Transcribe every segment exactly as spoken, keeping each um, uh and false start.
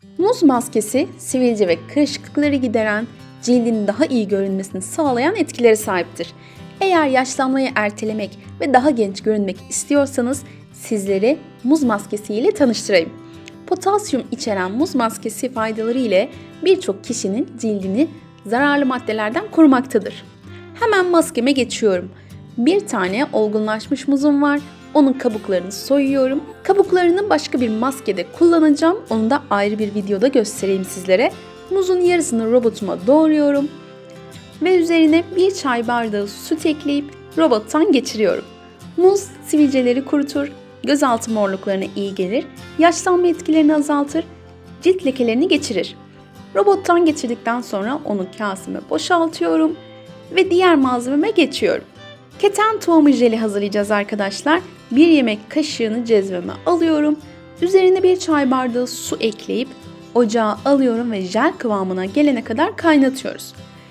Muz maskesi sivilce ve kırışıklıkları gideren, cildin daha iyi görünmesini sağlayan etkilere sahiptir. Eğer yaşlanmayı ertelemek ve daha genç görünmek istiyorsanız sizleri muz maskesi ile tanıştırayım. Potasyum içeren muz maskesi faydaları ile birçok kişinin cildini zararlı maddelerden korumaktadır. Hemen maskeme geçiyorum. Bir tane olgunlaşmış muzum var. Onun kabuklarını soyuyorum. Kabuklarını başka bir maskede kullanacağım. Onu da ayrı bir videoda göstereyim sizlere. Muzun yarısını robotuma doğruyorum. Ve üzerine bir çay bardağı süt ekleyip robottan geçiriyorum. Muz sivilceleri kurutur, gözaltı morluklarına iyi gelir, yaşlanma etkilerini azaltır, cilt lekelerini geçirir. Robottan geçirdikten sonra onu kaseme boşaltıyorum ve diğer malzememe geçiyorum. Keten tohumu jeli hazırlayacağız arkadaşlar. Bir yemek kaşığını cezveme alıyorum. Üzerine bir çay bardağı su ekleyip ocağa alıyorum ve jel kıvamına gelene kadar kaynatıyoruz.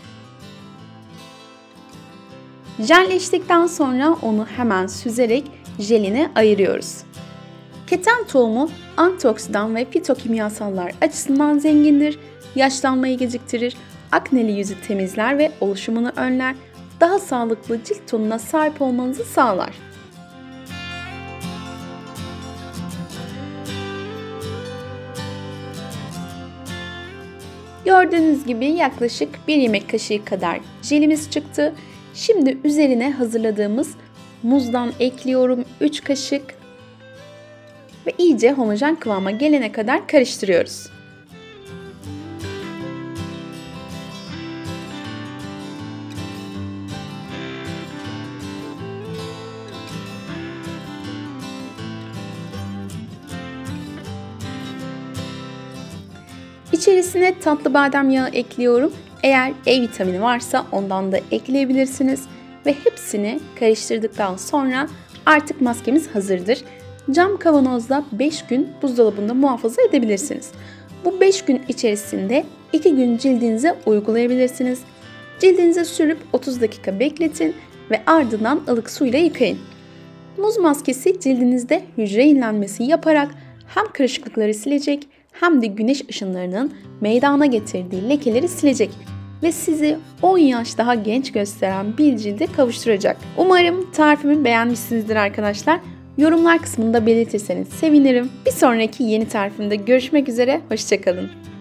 Jelleştikten sonra onu hemen süzerek jeline ayırıyoruz. Keten tohumu antioksidan ve fitokimyasallar açısından zengindir. Yaşlanmayı geciktirir, akneli yüzü temizler ve oluşumunu önler. Daha sağlıklı cilt tonuna sahip olmanızı sağlar. Gördüğünüz gibi yaklaşık bir yemek kaşığı kadar jelimiz çıktı. Şimdi üzerine hazırladığımız muzdan ekliyorum üç kaşık ve iyice homojen kıvama gelene kadar karıştırıyoruz. İçerisine tatlı badem yağı ekliyorum. Eğer E vitamini varsa ondan da ekleyebilirsiniz. Ve hepsini karıştırdıktan sonra artık maskemiz hazırdır. Cam kavanozda beş gün buzdolabında muhafaza edebilirsiniz. Bu beş gün içerisinde iki gün cildinize uygulayabilirsiniz. Cildinize sürüp otuz dakika bekletin ve ardından ılık suyla yıkayın. Muz maskesi cildinizde hücre yenilenmesi yaparak hem kırışıklıkları silecek hem de güneş ışınlarının meydana getirdiği lekeleri silecek ve sizi on yaş daha genç gösteren bir cilde kavuşturacak. Umarım tarifimi beğenmişsinizdir arkadaşlar. Yorumlar kısmında belirtirseniz sevinirim. Bir sonraki yeni tarifimde görüşmek üzere, hoşça kalın.